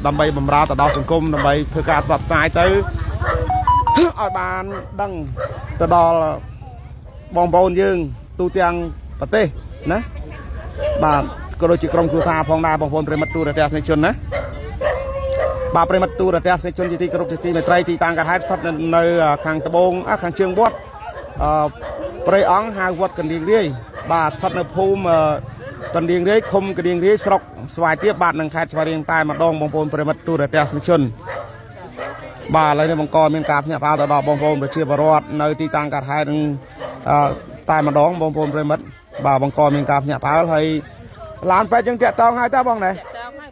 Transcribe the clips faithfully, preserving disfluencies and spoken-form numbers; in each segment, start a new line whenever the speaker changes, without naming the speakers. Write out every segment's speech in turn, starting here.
đầm bay bầm ra từ đó sừng cung đầm bay thưa cả sập sai tới ở bàn đằng từ đó bong bồn dương tu tiang bát tê nè bà có đôi chỉ trong khu xa phong na bong bồn pre mặt tu ra test chun nè bà pre mặt tu ra test chun chỉ ti group chỉ ti trai ti tăng cả hai phát nơi khang tơ bông á khang trường bót pre ong hai vót cần điên đi bà phát nơi phum cần điên đi không cần điên đi sọc xoài tiếp bạn nâng khai xoài điên tai mặt đông bong bồn pre mặt tu ra test chun bà lấy bong cò miền cạp nhà bao tờ đỏ bong bồn để chia bờ rọt nơi ti tăng cả hai nâng tai mặt đông bong bồn pre mặt bà bong cò miền cạp nhà bao hay làm phải chân tiệt tao hai ta bong này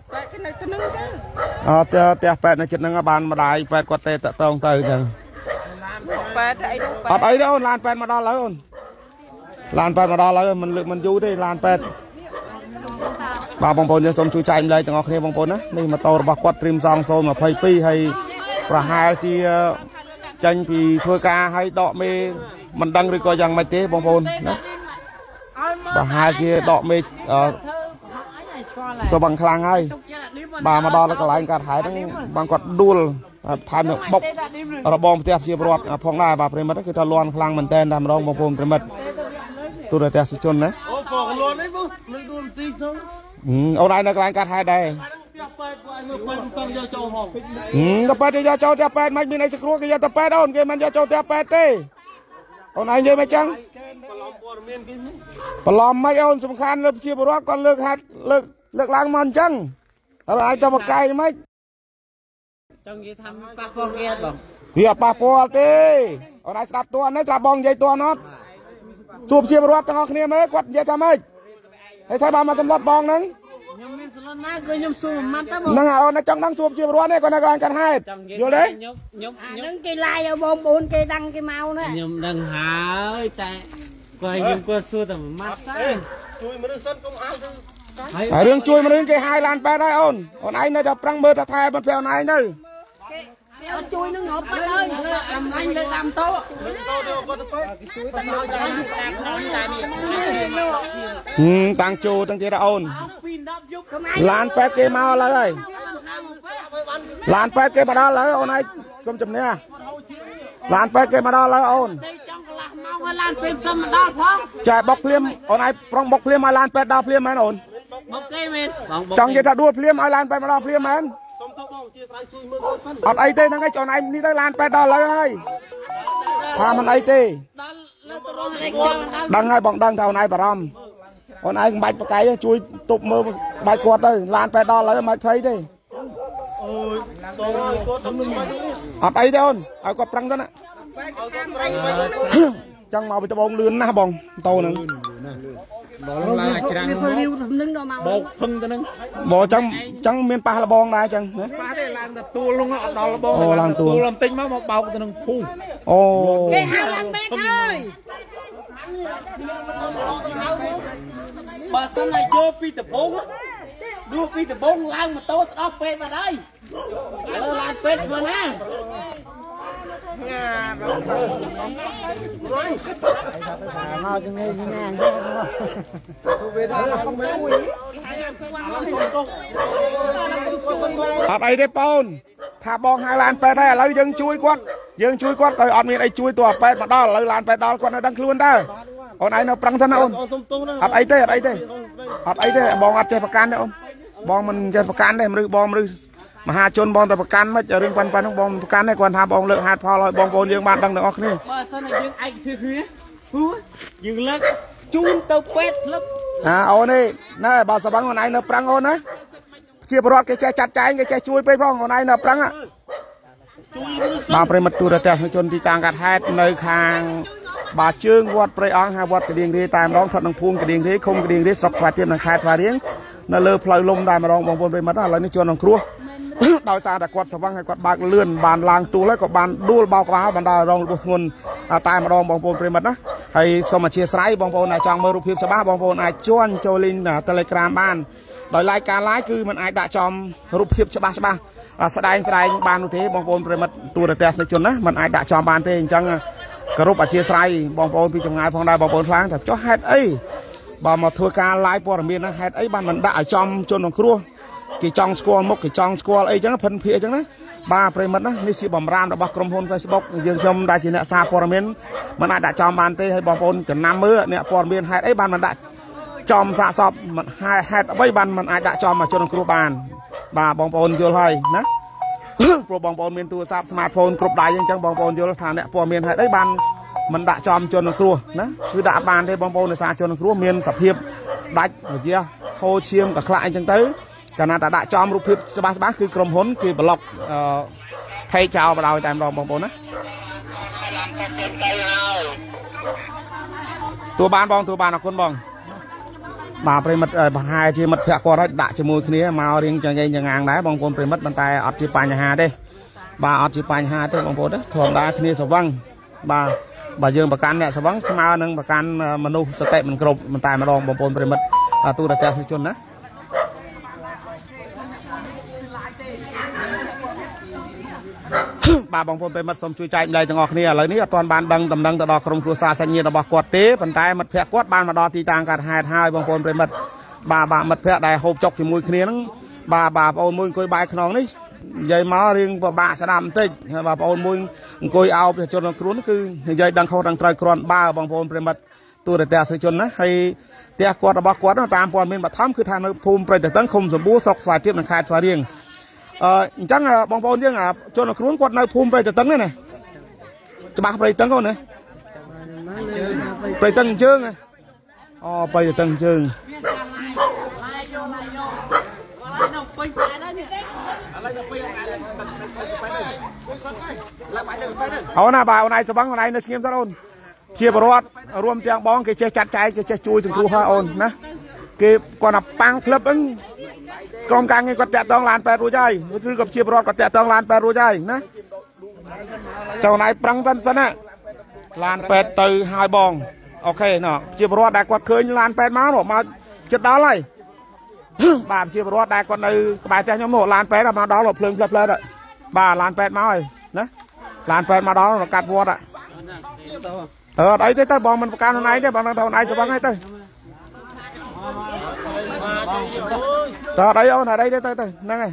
ờ tiệt pẹt này chật nâng bàn mà đại pẹt quạt tê tao tao từ chừng ở ấy đâu làm pẹt mà đo lấy ôn làm pẹt mà đo lấy mình lực mình du đi làm pẹt bà bong bồnจะสมชูใจเลยจังออกนี่บองบนนะนี่มาโตระกวดตรีมซองโซนมาเพย์ปีให้ประหารที่จังปีทัวกาให้ดอกเมมันดังหรือก็ยังไม่เต้บองบนนะประหารที่ดอกเมสบังคลังให้บามาดอแล้วก็หลายการหายทั้งบางกดดูลทานบกระบองเตียบเชียบรอดพองได้บาเปรมัดก็คือทะลวนคลังมันเต้นดำรองบองบนเปรมัดตัวเตียสิชนนะอืมเอาได้ในการการหายได้อืมตะเป็ดจะเจ้าตะเป็ดไม่มีในสกรูก็จะตะเป็ดโอนเกมันจะเจ้าตะเป็ดเต้เอาไหนเยอะไหมจังปลอมไม่เอาสำคัญเลิกเชียบรอดก่อนเลิกหัดเลิกเลิกล้างมันจังอะไรจะมาไกลไหมจังยี่ทำปลาปอเกียร์บ่เฮียปลาปอเต้เอาไหนสลับตัวนี่สลับบองใหญ่ตัวน็อตสูบเชียบรอดจังออกเนี่ยไหมกวดเยอะทำไมไอ้ไทยบ้านมาสำรวจบองนึงนั่งเอาในจังนั่งสูบเชียบรอดเนี่ยก็ในการกันให้อยู่เลย
นั่งกี่ลายเอาบองบุญกี่ดังกี่เมาเนี่ยยมดังหาแต่ก็ยมก็สู้แต่มัดซะ
เรื่องช่วยมาเรื่องกี่ไฮลานไปได้อ่อนอ่อนไอ้เนี่ยจะปรังเบอร์ตะไทยมันเปล่าไหนเนี่ย
ช่วยนึงหอบไปเลยทำนั่งเลยทำโต๊ะ
อืมต่างจูต่างเจริญอ่อนลานแปดเกมาเลยลานแปดเกมาได้เลยอ่อนไอ้กรมจำเนี่ยลานแปดเกมาได้เลยอ่อนจ่ายบอกเพลียมอ่อนไอ้ปรองบอกเพลียมมาลานแปดดาวเพลียมแมนอ่อนจังจะดูเพลียมไอ้ลานแปดมาดาวเพลียมแมนเอาไอ้เต้นั่งไอ้จอนไอ้นี่ได้ลานแปดดาวเลยพามันไอ้เต้ดังไงบอกดังเท่าไหนปรำอ่อนไอ้ใบปากไก่ช่วยตุบมือใบขวดเลยลานแปดดาวเลยมาใช้ดิเอาไอ้เต้นเอากดปรังซะนะจังมาไปตะบงเลือนนะบองโตหนึ่งบอกพึ่งตัวนึงบอกจังจังเมียนปลาละบองได้จังเนี่ยปลาได้ลานแต่ตัวลงอ่ะดอละบองโอ้ลานตัวลำติ้งมาบอกเบาตัวนึงพุ่งโอ้เฮ้ยลานเบ็ดเลยบาสันไอโยปีตะบงดูปีตะบงลานมาโตเอาเฟสมาได้แล้วลานเฟสมานะ
ngồi chừng này chừng ngàn
ở đây đấy pon thả bong hai làn pe đây lấy dân chui quát dân chui quát coi ở miền đây chui tua pe mà đó lấy làn pe đó quát nó đang luôn đó ở đây nó prang thân ôn ở đây thế ở đây thế ở đây thế bong ở trên bậc can đấy ôn bong mình trên bậc can đây mình bong mình mà hà chôn bong tại bậc can mất ở riêng pan pan bong bậc can này còn hà bong lợi hạt phò lợi bong bồn riêng ban đang được ok nè
dừng lắc chun tàu pet lắc
à ô nè nè bà sờ băng con này nó prang ôn á chia bọt cái che chặt trái cái che chui pe phong con này nó prang á bà pre mặt tu ra tè chôn thì tăng gạt hai nơi khang bà chương vọt pre ong hai vọt cái điền đi tài mà đong thật đong phun cái điền đi không cái điền đi sọc phạt tiền là khai phạt điền nó lơ phơi lông đài mà đong bong bồn pre mặt là lấy nó chôn đong cua đào xaแต่กวาดสว่างให้กวาดบางเลื่อนบานลางตัวแล้วก็บานดูเบากว่าบานดาวรองบุกเงินตายมาดองบองโปนเปรมัดนะให้สมัชเชียร์ไซบองโปนนายจังเมรูพิมพ์สบ้าบองโปนนายจวนโจลินเทเลกราฟบ้านโดยรายการไลฟ์คือมันไอ้ด่าจอมรูปพิมพ์สบ้าสบ้าแสดงแสดงบ้านนุเทบองโปนเปรมัดตัวแต่ในจนนะมันไอ้ด่าจอมบ้านเทจังกระรูปอาเชียร์ไซบองโปนพี่จงงายพองได้บองโปนฟางแต่จ้าเฮ็ดไอ้บองมาทัวร์การไลฟ์ปอร์เมียนนะเฮ็ดไอ้บ้านมันด่าจอมจนของครัวគេចង់ស្គាល់មុខគេចង់ស្គាល់អីចឹងភិនភាអញ្ចឹងណាបាទប្រិមិត្តណានេះជាបំរាមរបស់ក្រុមហ៊ុន Facebook យើងខ្ញុំដែលជាអ្នកសារព័ត៌មានមិនអាចដាក់ចំបានទេហើយបងប្អូនចំណាំមើលអ្នកព័ត៌មានហេតុអីបានមិនដាក់ចំសាកសពមិនហេតុអ្វីបានមិនអាចដាក់ចំមកជនរងគ្រោះបានបាទបងប្អូនយល់ហើយណាព្រោះបងប្អូនមានទូរស័ព្ទ smartphone គ្រប់ដៃអញ្ចឹងបងប្អូនយល់ថាអ្នកព័ត៌មានហេតុអីបានមិនដាក់ចំជនរងគ្រោះណាគឺដាក់បានទេបងប្អូនដោយសារជនរងគ្រោះមានសភាពដាច់វិជាហូរឈាមកខ្លាក់អញ្ចឹងទៅកាលណាតែដាក់ចំរូបភាពច្បាស់ច្បាស់គឺក្រុមហ៊ុនគេប្លុកអឺផេកចោលបដ ாய் តែម្ដងបងប្អូនណាតួបានបងតួបានអរគុណបងបាទប្រិមិត្តបង្ហាញជាមិត្តភក្តិគាត់ឲ្យដាក់ជាមួយគ្នាមករៀងចង្កេងចង្អាងដែរបងប្អូនប្រិមិត្តប៉ុន្តែអត់ជាបញ្ហាទេបាទអត់ជាបញ្ហាទេបងប្អូនធម្មតាគ្នាស្វឹងបាទបើយើងប្រកាន់អ្នកស្វឹងស្មើនឹងប្រកាន់មនុស្សសតិមិនគ្រប់មិនតែម្ដងបងប្អូនប្រិមិត្តទូរទស្សនិកជនណាបាទបងប្អូនប្រិមិត្តសូមជួយចែកម្លែកទាំងអស់គ្នាឥឡូវនេះអត់ទាន់បានដឹងដំណឹងទៅដល់ក្រុមគ្រួសារសាច់ញាតិរបស់គាត់ទេប៉ុន្តែមិត្តភក្តិគាត់បានមកដល់ទីតាំងកើតហេតុហើយបងប្អូនប្រិមិត្តបាទបាទមិត្តភក្តិដែលហូបចុកជាមួយគ្នាហ្នឹងបាទបាទបងប្អូនមួយអង្គុយបាយខ្នងនេះនិយាយមករៀងពិបាកស្ដាប់បន្តិចហើយបងប្អូនមួយអង្គុយអោបជនរងគ្រោះគឺនិយាយដឹងខុសដឹងត្រូវគ្រាន់បើបងប្អូនប្រិមិត្តទូរទស្សនិកជនណាហើយផ្ទះគាត់របស់គាត់តាមព័ត៌មានបឋមគឺថានៅភូមិព្រៃតឹងឃុំសម្បួរស្រុកស្វាយទាបនិងខេត្តស្វាយរៀងអឺអញ្ចឹងបងប្អូនយើងជនរងគ្រោះគាត់នៅភូមិព្រៃតឹងនេះណាច្បាស់ព្រៃតឹងហ្នឹងណាព្រៃតឹងជើងអូព្រៃតឹងជើងអូនណាបាទអូនឯងស្វឹងអូនឯងនៅស្ងៀមទៅអូនជាបរដ្ឋរួមទាំងបងគេចេះចាត់ចែងគេចេះជួយសង្គ្រោះឲ្យអូនណាគេគាត់ថាប៉ាំងផ្លឹបហ្នឹងក្រុមការងារគាត់តាក់តងឡានប៉ែតរួចហើយឬក៏ជាបរដ្ឋគាត់តាក់តងឡានប៉ែតរួចហើយណាចៅអូនឯងប្រឹងសិនសិនណាឡានប៉ែតទៅហើយបងអូខេណោះជាបរដ្ឋដែលគាត់ឃើញឡានប៉ែតមកមកចិត្តដល់ហើយបាទជាបរដ្ឋដែលគាត់នៅក្បែរផ្ទះខ្ញុំនោះឡានប៉ែតមកដល់ភ្លើងផ្លឹបផ្លឹបបាទឡានប៉ែតមកហើយណាឡានប៉ែតមកដល់កាត់វត្តអឺអត់អីទេទៅបងមិនប្រកាន់ខ្លួនឯងទេបងថាខ្លួនឯងស្វឹងហើយទៅតើអត់អីអូនអត់អីទេទៅទៅហ្នឹងហើយ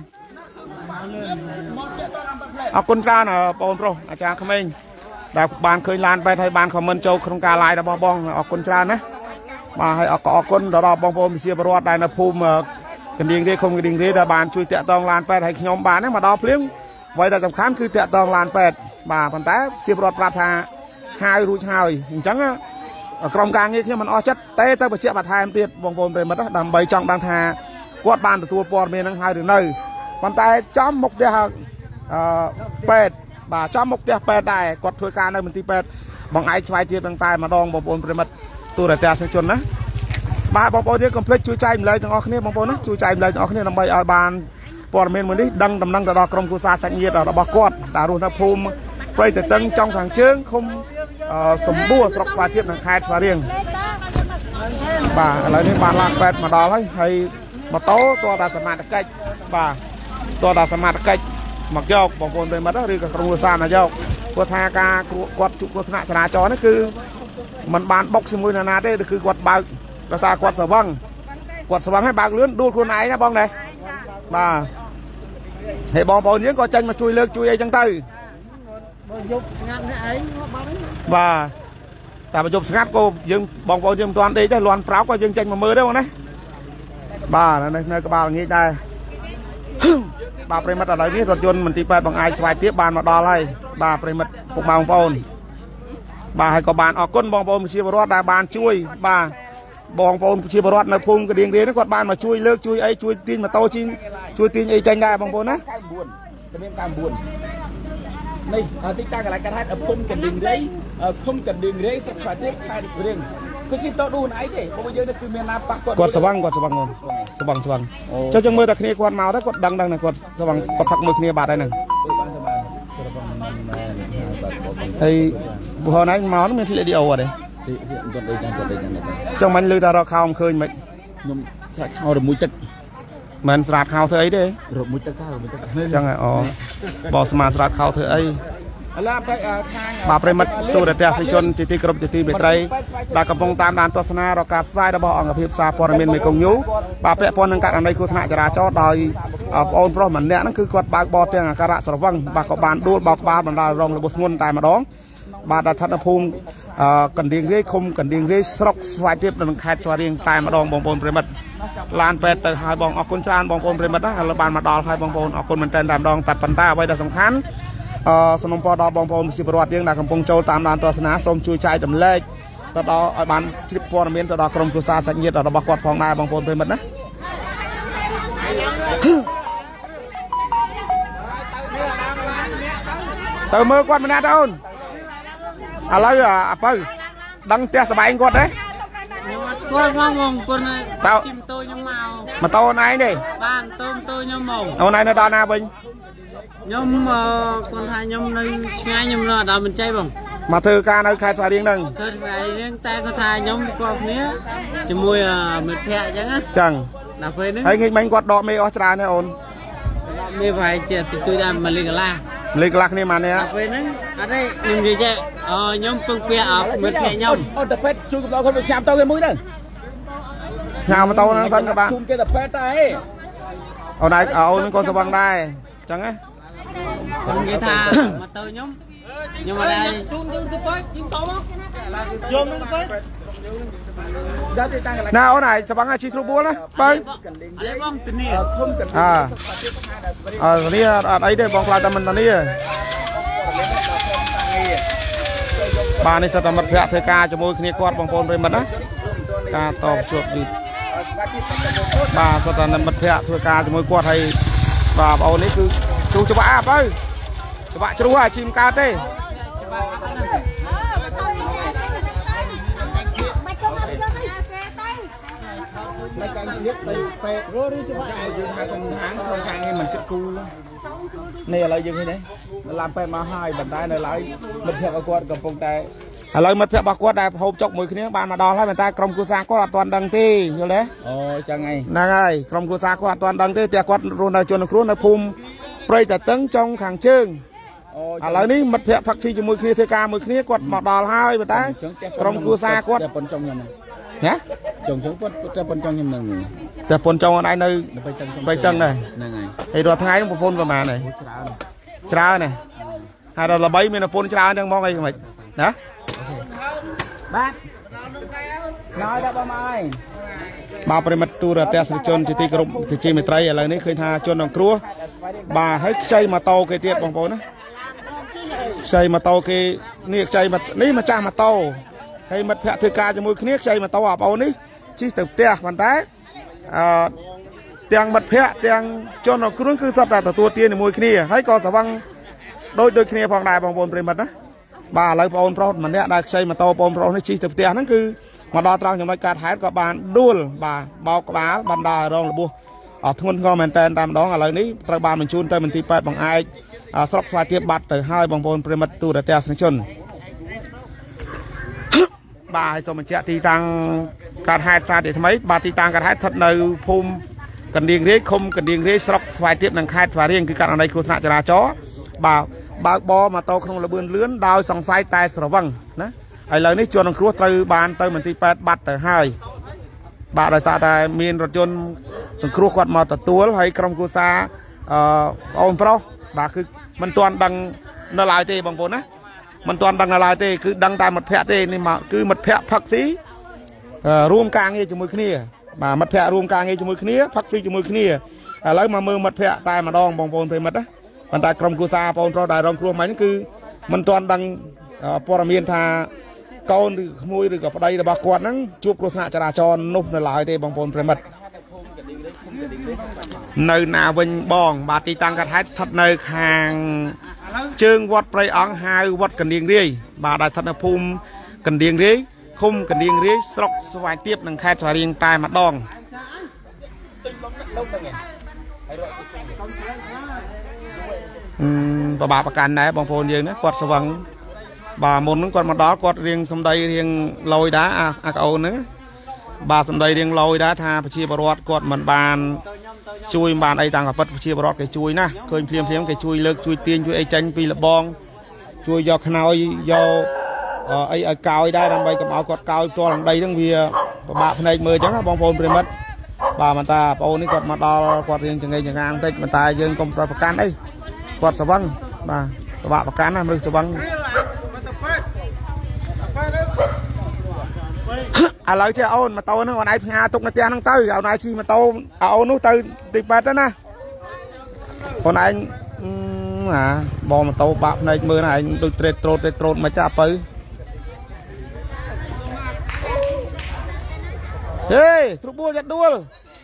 អរគុណច្រើនបងប្រុសអាចារ្យក្មេងដែលបានឃើញឡានប៉ែតហើយបានខមមិនចូលក្នុងការ live របស់បងអរគុណច្រើនណាបាទហើយអរគុណដល់បងប្អូនប្រជាពលរដ្ឋដែលនៅភូមិកណ្ដៀងរាយឃុំកណ្ដៀងរាយដែលបានជួយតាក់ទងឡានប៉ែតឲ្យខ្ញុំបានមកដល់ភ្លាមអ្វីដែលសំខាន់គឺតាក់ទងឡានប៉ែតបាទប៉ុន្តែជាពលរដ្ឋប្រាប់ថាហើយរួចហើយអញ្ចឹងក្រុមការងារខ្ញុំមិនអស់ចិត្តទេទៅបញ្ជាក់បន្ថែមទៀតបងប្អូនប្រិមិត្តដើម្បីចង់ដឹងថាគាត់បានទទួលព័ត៌មាននឹងហើយឬនៅប៉ុន្តែចំមុខផ្ទះអឺប៉ែតបាទចំមុខផ្ទះប៉ែតដែរគាត់ធ្វើការនៅមន្ទីរប៉ែតបងឯងស្វ័យទៀតនឹងតែម្ដងបងប្អូនប្រិមិត្តទូរទស្សនិកជនណាបាទបងប្អូនយើងកុំភ្លេចជួយចែកម្លែកទាំងអស់គ្នាបងប្អូនណាជួយចែកម្លែកទាំងអស់គ្នាដើម្បីឲ្យបានព័ត៌មានមួយនេះដឹងដំណឹងទៅដល់ក្រុមគ្រួសារសាច់ញាតិរបស់គាត់ដែលរស់នៅភូមិព្រៃតឹងចុងខាងជើងឃុំសម្បួរស្រុកស្វាយទាបនិងខេត្តស្វាយរៀងបាទឥឡូវនេះបានឡានប៉ែតមកដល់ហើយហើយម៉ូតូតើតាសមត្ថកិច្ចបាទតើតាសមត្ថកិច្ចមកយកបងប្អូនប្រិមិត្តឬក៏ក្រុមគ្រួសារមកយកគាត់ថាការគាត់ជួបគ្រោះថ្នាក់ចរាចរណ៍នេះគឺมันបានបុកជាមួយនរណាទេគឺគាត់បើកដោយសារគាត់ស្វឹងគាត់ស្វឹងហើយបើកលឿនដួលខ្លួនឯងណាបងដែរបាទហើយបងប្អូនយើងក៏ចេញមកជួយលើកជួយអីចឹងទៅបើយប់ស្ងាត់នេះឯងបងបាទតែបើយប់ស្ងាត់ក៏យើងបងប្អូនយើងមិនទាន់ដេកទេលន់ប្រោកក៏យើងចេញមកមើលដែរបងណាបាទនៅនៅក្បាលងាយដែរបាទប្រិមិត្តឥឡូវនេះរថយន្តមន្ទីរប៉ែតបងឯងស្វាយទាបបានមកដល់ហើយបាទប្រិមិត្តពុកម៉ែបងប្អូនបាទហើយក៏បានអរគុណបងប្អូនប្រជាពលរដ្ឋដែលបានជួយបាទបងប្អូនប្រជាពលរដ្ឋនៅភូមិកណ្ដៀងរាយនេះគាត់បានមកជួយលើកជួយអីជួយទាញម៉ូតូជីជួយទាញអីចាញ់ដែរបងប្អូនណា
កៅបួនជំនាញកៅបួននេះទីតាំងកន្លែងកាត់ហេតុភូមិកណ្ដៀងរាយឃុំកណ្ដៀងរាយស្រុកស្វាយទាបខេត្តស្វាយរៀងគឺគេតដូនអីទេពួកយើងនេះគឺមានណាប៉ះគាត់
គាត់ស្វឹងគាត់ស្វឹងអូនស្វឹងស្វឹងចុះចឹងមើលតែគ្នាគាត់មកទៅគាត់ដឹងដឹងថាគាត់ស្វឹងគាត់ផឹកមួយគ្នាបាត់ហើយហ្នឹងហើយបុហណៃមកមានធ្លាក់ឌីអូអត់ទេចឹងមិនលឺតែរកខោមិនឃើញមិន
ខ្ញុំស្រាតខោរមួយទឹក
មិនស្រាតខោធ្វើអីទេ
រមួយទឹកតើរមួយទឹក
ចឹងអូបោះស្មាស្រាតខោធ្វើអី
ឥឡូវបែកខាង
បាទប្រិមិត្តទូរទស្សនិកជនជាទីគ្រប់ជាទីមេត្រីដែលកំពុងតាមដានទស្សនារកការផ្សាយរបស់អង្គភាពសារព័ត៌មានមេគង្គញូបាទពាក់ព័ន្ធនឹងករណីគ្រោះថ្នាក់ចរាចរណ៍ដោយអូនប្រុសម្នាក់ហ្នឹងគឺគាត់បើកបរទាំងអាការៈស្រវឹងបាទក៏បានដួលបោកក្បាលបណ្ដាលរងរបួសធ្ងន់តែម្ដងបាទដល់ស្ថានភូមិកណ្ដៀងរាយឃុំកណ្ដៀងរាយស្រុកស្វាយទាបនៅខេត្តស្វាយរៀងតែម្ដងបងប្អូនប្រិមិត្តឡានពេទ្យទៅហើយបងអរគុណច្រើនបងប្អូនប្រិមិត្តណាឥឡូវបានមកដល់ហើយបងប្អូនអរគុណមែនទែនតែម្ដងតែប៉ុន្តែអ្វីដែលសំខាន់អឺសំណុំពរដល់បងប្អូនប្រជាពលរដ្ឋយើងដែលកំពុងចូលតាមដានទស្សនាសូមជួយចែករំលែកទៅដល់ឲ្យបានជ្រាបព័ត៌មានទៅដល់ក្រុមគ្រួសារសាច់ញាតិរបស់គាត់ផងដែរបងប្អូនប្រិមិត្តណាទៅមើលគាត់ម្នាក់ទៅអូនឥឡូវអាបើដឹងផ្ទះសបែងគាត់ទេ
ខ្ញុំអត់ស្គាល់ផងបងគាត់ជិះម៉ូតូខ្ញុំមក
ម៉ូតូអូនឯងទេ
បានម៉ូតូម៉ូតូខ្ញុំមក
អូនឯងនៅដល់ណាវិញ
ខ្ញុំគាត់ថាខ្ញុំនៅឆ្ងាយខ្ញុំនៅដល់មិនចៃបង
មកធ្វើការនៅខេត្តស្វាយរៀងហ្នឹង
ធ្វើស្វាយរៀងតែគាត់ថាខ្ញុំគាត់គ្នាជាមួយមិត្តភក្តិអញ្ចឹងណា
ចឹង
ដល់ពេលហ្នឹង
ហើយងាយមិញគាត់ដកមេអស់ច្រើនទេអូន
មេប្រហែលជាទូទៅដល់មួយលីកន្លះ
លេខខ្លះគ្នាមកនេះ
ដល់ពេលហ្នឹងអត់ទេខ្ញុំនិយាយអឺខ្ញុំពឹងពាក់មិត្តភក្តិខ្ញុំ
អូនតែពេទ្យជួយកំដៅគាត់ទៅញ៉ាំតោគេមួយទៅ
ញ៉ាំម៉ូតូហ្នឹងសិនក៏បាន
ជុំគេតែពេទ្យតែ
អូនឯងអូនហ្នឹងក៏ស្វឹងដែរអញ្ចឹងណា
ខ្ញុំនិយាយថាម៉ូតូខ្ញុំខ្ញុំអត់ដែរជូនទៅទៅពេទ្យជិះតោមកយកនឹងពេទ្យ
ដល់ទីតាំងកន្លែងណាអូនឯងស្វឹងឲ្យជីស្រួលបួលណាបើ
អត់ទេបងធានា
ឃុំកណ្ដៀង
អើធានាអត់អីទេបងខ្លាចតែមិនធានាបាទនេះសិតតែមិត្តភក្តិធ្វើការជាមួយគ្នាគាត់បងប្អូនប្រិមិត្តណាការតបជួបយឺតបាទសិតតែមិត្តភក្តិធ្វើការជាមួយគាត់ហើយបាទបងប្អូននេះគឺជ្រុះច្បាប់ទៅច្បាប់ជ្រុះឲ្យជីមកើតទេ
ในการเรียกไปไปรู้รู้จะว่าอยู่ทางทางโครงการนี้มันคิดกูนี่อะไรยังไงเนี่ยลามไปมาให้บันไดในไลฟ์มันเพียงกวดกับปงแต่
ឥឡូវមិត្តភក្តិរបស់គាត់ដែលហូបចុកមួយគ្នាបានមកដល់ហើយប៉ុន្តែក្រុមគ្រួសារគាត់អត់ទាន់ដឹងទេយល់ទេ
អូចឹងហើយ
ហ្នឹងហើយក្រុមគ្រួសារគាត់អត់ទាន់ដឹងទេតែគាត់រស់នៅជនគ្រោះនៅភូមិព្រៃតាតឹងចុងខាងជើងឥឡូវនេះមិត្តភក្តិផឹកស៊ីជាមួយគ្នាធ្វើការមួយគ្នាគាត់មកដល់ហើយប៉ុន្តែក្រុមគ្រួសារគាត់
ប៉ុនចុងខ្ញុំ
ណា
ចុងចុងគាត់តែប៉ុនចុងខ្ញុំនឹង
តែប៉ុនចុងអត់ឯងនៅព្រៃតឹងដែរ
ហ្នឹងហើយ
ហើយរាល់ថ្ងៃនឹងប្រពន្ធប្រហែលហើយច្រើនច្រើនណាហើយដល់ល្បីមានប្រពន្ធច្រើនទាំងហ្មងអីមិនណា
បាទnói đó ba mai
បាទប្រិមិត្តទូរទស្សនិកជនជាទីគោរពជាមេត្រីឥឡូវនេះឃើញថាជនរងគ្រោះបាទហើយខ្ចីម៉ូតូគេទៀតបងប្អូនណាខ្ចីម៉ូតូគេនេះខ្ចីនេះម្ចាស់ម៉ូតូហើយមិត្តភក្តិធ្វើការជាមួយគ្នាខ្ចីម៉ូតូបងប្អូននេះជិះទៅផ្ទះប៉ុន្តែអឺទាំងមិត្តភក្តិទាំងជនរងគ្រោះគឺសុទ្ធតែទទួលទានជាមួយគ្នាហើយក៏ស្វឹងដូចដូចគ្នាផងដែរបងប្អូនប្រិមិត្តណាបាទឥឡូវបងប្រុសម្នាក់ដែលខ្ចីម៉ូតូបងប្រុសនេះជិះទៅផ្ទះហ្នឹងគឺមកដល់ត្រង់ចំណុចកាត់ហេតុក៏បានដួលបាទបោកក្បាលបណ្ដាលរងរបួសអត់ធ្ងន់ធ្ងរមែនតែនតែម្ដងឥឡូវនេះត្រូវបានបញ្ជូនទៅមន្ទីរពេទ្យបង្អែកស្រុកស្វាយទាបបាត់ទៅហើយបងប្អូនប្រិមិត្តទូរទស្សនិកជនបាទហើយសូមបញ្ជាក់ទីតាំងកាត់ហេតុសារទីថ្មីបាទទីតាំងកាត់ហេតុស្ថិតនៅភូមិកណ្ដៀងរាយឃុំកណ្ដៀងរាយស្រុកស្វាយទាបនិងខេត្តស្វាយរៀងគឺកាត់អនុគ្រោះថ្នាក់ចរាចរណ៍បាទបើកបរម៉ូតូក្នុងលបឿនលឿនដោយសង្ស័យតែស្រវឹងណាឥឡូវនេះជនរងគ្រោះត្រូវបានទៅមន្ទីរពេទ្យបាត់ទៅហើយបាទដោយសារតែមានរថយន្តសង្គ្រោះគាត់មកទទួលហើយក្រុមគ្រួសារអឺបងអូនប្រុសបាទគឺមិនទាន់ដឹងនៅឡើយទេបងប្អូនណាមិនទាន់ដឹងនៅឡើយទេគឺដឹងតែមិត្តភក្តិទេនេះមកគឺមិត្តភក្តិផឹកស៊ីរួមការងារជាមួយគ្នាបាទមិត្តភក្តិរួមការងារជាមួយគ្នាផឹកស៊ីជាមួយគ្នាឥឡូវមកមើលមិត្តភក្តិតែម្ដងបងប្អូនប្រិមិត្តណាប៉ុន្តែក្រុមគ្រួសារបងប្រុសដែលរងគ្រោះមិញគឺមិនទាន់ដឹងព័ត៌មានថាកូនឬក្មួយឬក៏ប្តីរបស់គាត់ហ្នឹងជួបគ្រោះថ្នាក់ចរាចរណ៍នោះនៅឡើយទេបងប្អូនប្រិមិត្តនៅណាវិញបងបាទទីតាំងកាត់ហេតុស្ថិតនៅខាងជើងវត្តព្រៃអង្គហៅវត្តកណ្ដៀងរាយបាទដែលស្ថិតនៅភូមិកណ្ដៀងរាយឃុំកណ្ដៀងរាយស្រុកស្វាយទាបនិងខេត្តស្វាយរៀងតែម្ដងអឺប្របាប្រកាន់ដែរបងប្អូនយើងណាគាត់ស្វឹងបាទមុនហ្នឹងគាត់មកដល់គាត់រៀងសំដីរៀងលយដែរអាអាកអូនហ្នឹងបាទសំដីរៀងលយដែរថាប្រជាពលរដ្ឋគាត់មិនបានជួយមិនបានអីតាំងកពិតប្រជាពលរដ្ឋគេជួយណាឃើញភ្លាមភ្លាមគេជួយលើកជួយទាញជួយអីចាញ់ពីលបងជួយយកខ្នើយយកអីឲ្យកោយដែរដើម្បីកុំឲ្យគាត់កោយផ្ទាល់នឹងដីហ្នឹងវាពិបាកភ្នែកមើលអញ្ចឹងបងប្អូនប្រិមិត្ត bà mà ta ô ní quạt mà đo quạt riêng chừng ngày chừng ngang tết mà ta dương công bạc can đấy quạt sờ băng bà bà bạc can làm được sờ băng à lời chơi ôn mà tôi nó còn ai hà tục nó tiền năng tư ở này chi mà tôi à ôn nó tư tịch bát đó nè còn anh à bò mà tôi bạc này mưa này tôi trệt trột trệt trột mà chả tới ê trục bua giật đuôi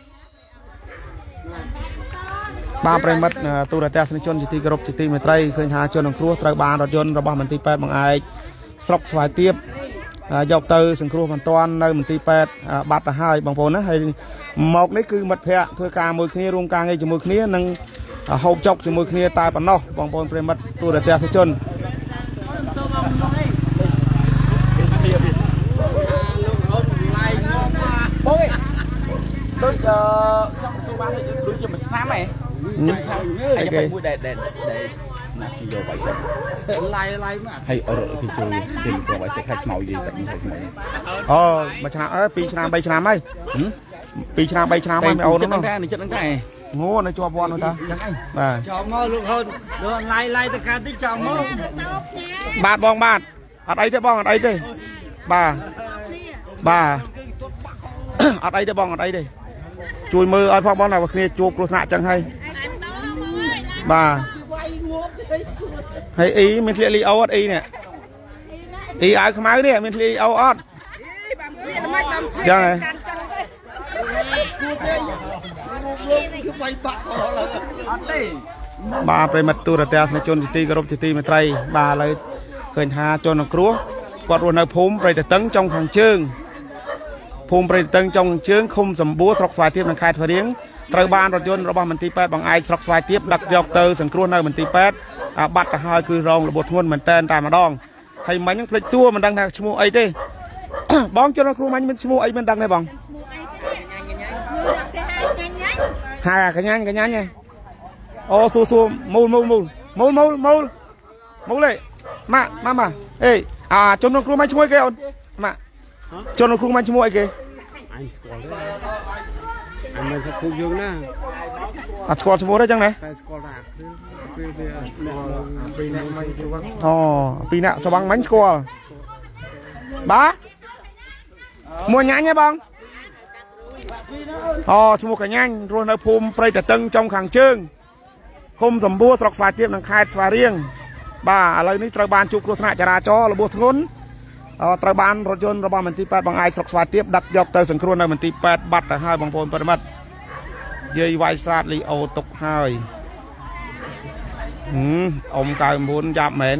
ba prai mất tu đã test chôn chỉ ti group chỉ ti mệt trai khơi hà chôn đồng cua trai ba đợt chôn rồi ba mình ti pet bằng ai sọc xoài tiếp dọc từ sừng cua hoàn toàn nơi mình ti pet bát là hai bằng phồn á hay một đấy cứ mật phẹ thôi cả mười kia rung ca ngay chỉ mười kia nâng hộp chọc chỉ mười kia tai bằng nọ bằng phồn prai mất tu đã test chôn tôi trong tôi bán thì tôi chỉ một năm này anh phải mua để để để nạp chỉ vô bảy sợi lai lai mà hay ở rồi thì chơi thì có bảy sợi màu gì tại mình sợi ờ mà chả ở pi chả bay chả mấy pi chả bay chả mấy ôn nó này chất này ngô này cho bon thôi ta à cho mơ luôn hơn được lai lai tất cả tích cho mơ bạt bong bạt ở đây thế bong ở đây thế bà bà ở đây thế bong ở đây đi chui mưa ai phong bón nào kia chua cột nạ chẳng hay bà hay ý mình li âu ớt ý nè ý ai không ai nè mình li âu ớt chẳng này bà về mặt tu ra test này chôn ti group ti mà trai bà lại khởi hà chôn nó cua quạt ruột nơi phốm rồi để tấn trong hàng chương phùmประเทศจงเชื้อคุมสมบูรณ์สกสายเทียบนังคายทะเลตระบานรถยนต์ระบายมันตีแปดบางไอสกสายเทียบดักยอกเตอร์สังครัวในมันตีแปดบัตรหายคือรองระบบทวนเหมือนเต้นตามมาดองให้มันยังพลิกตัวมันดังในชั่วโมงไอ้เต้บ้องจนครูมันเป็นชั่วโมงไอ้มันดังในบ้องหายกันยันกันยันไงโอ้สู้สู้มูลมูลมูลมูลมูลมูลมูลเลยมามามาเอ้ยอ่าจนครูมันช่วยกันมาจนครูมันชั่วโมงไอ้เกanh score đấy anh mới sắp phục dương nè à scoreชั่วโมงได้จังไหนอ๋อปีน่ะสว่างมันสกอร์บ้ามัวnhã nhé băngอ๋อชั่วโมงกันยังรวนในภูมิประเทศตึงจงขังเชิงคุมสมบูรณ์สกสายเทียบนังคายสวาเรียงบ้าอะไรนี่ตระบานจุกรุษณะจราจรระบบทุนตระบานรถยนต์ระบายมันตีแปดบางไอสกสวายเทียบดักยอกเตอร์สังครัวในมันตีแปดบัตรแต่ให้บางพลปรมัดเยื่อไวสาดลีโอตกให้อืมอมกายบุญยับเหม็น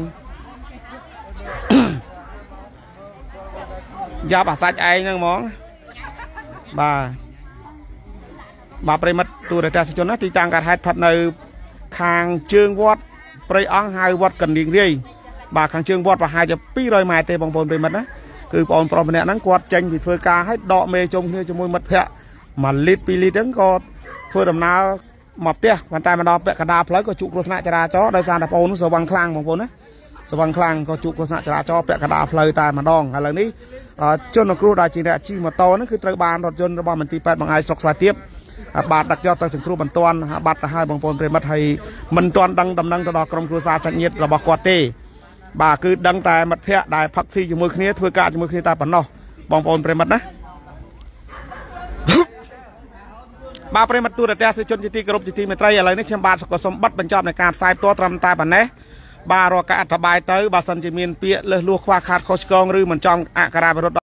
ยับอาศัยไอ้นั่งมองบ่าบ่าปริมัดตัวแต่สิจนนะที่ต่างกันให้ทัดในคางเชิงวัดปริอังไฮวัดกันดิ่งเรียบ่าคางเชิงวัดว่าไฮจะปีรอยไม้เตะบางพลปริมัดนะคือปอนปลอมเนี่ยนั่งกวาดเจงผิดเพื่อกาให้ดอกเมย์จมเพื่อจะมวยมัดเพะมาลิดปีลิดนั่งก็เพื่อดำน้ำหมอบเตี้ยวันตายมันดอกเปะกระดาษเพลย์ก็จุกรถนาจราจรโดยสารตะโพนสว่างคลางบางพลนะสว่างคลางก็จุกรถนาจราจรเปะกระดาษเพลย์ตายมาดองอะไรนี้จนครูได้จีเนี่ยจีมาโตนั่นคือตระบานรถยนต์ระบายมันตีแปดบางไอสกสวายเทียบบาดดักยอดตั้งสังครูบรรทอนบาดให้บางพลเปรมัดให้มันตอนดังดำนังตลอดกรมครูศาสตร์สัญญาระบกวาเต้บาคือดังแต่มัดเพะได้พักซีจมูกนี้เพื่อการจมูกนี้ตาปันนอบางพลเปรมัดนะบาปริมาตัวเดียร์ชนจิตติกรบจิตติเมตรัยอะไรนี่เชื่อมบาสกสมบัติบรรจบในการสายตัวตรำตายปันเน่บารอกาอัตบายเตอร์บาสันจิมีนเปียเลือดลูกควาขาดโคชกองหรือเหมือนจองอาการาบรถ